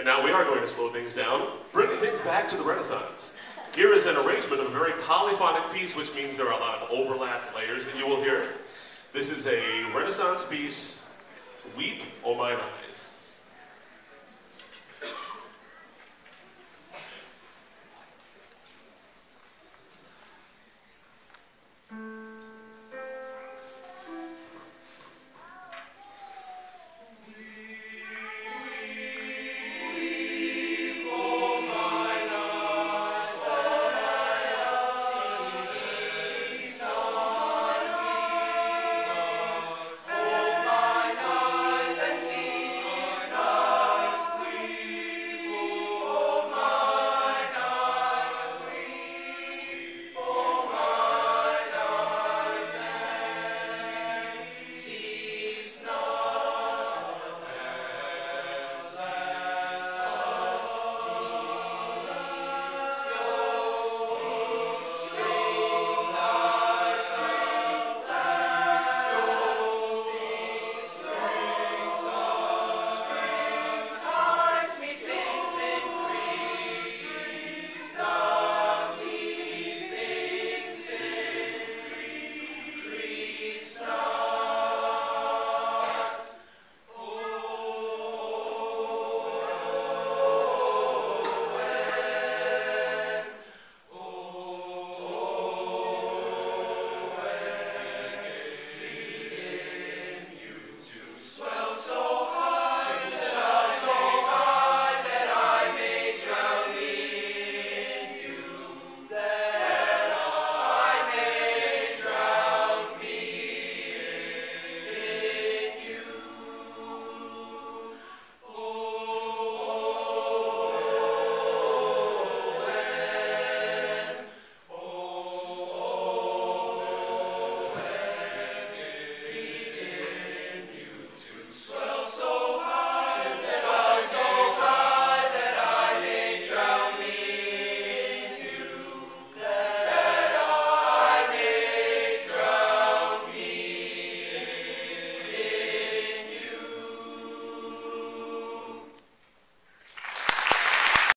now we are going to slow things down, bringing things back to the Renaissance. Here is an arrangement of a very polyphonic piece, which means there are a lot of overlap layers that you will hear. This is a Renaissance piece, Weep, O Mine Eyes.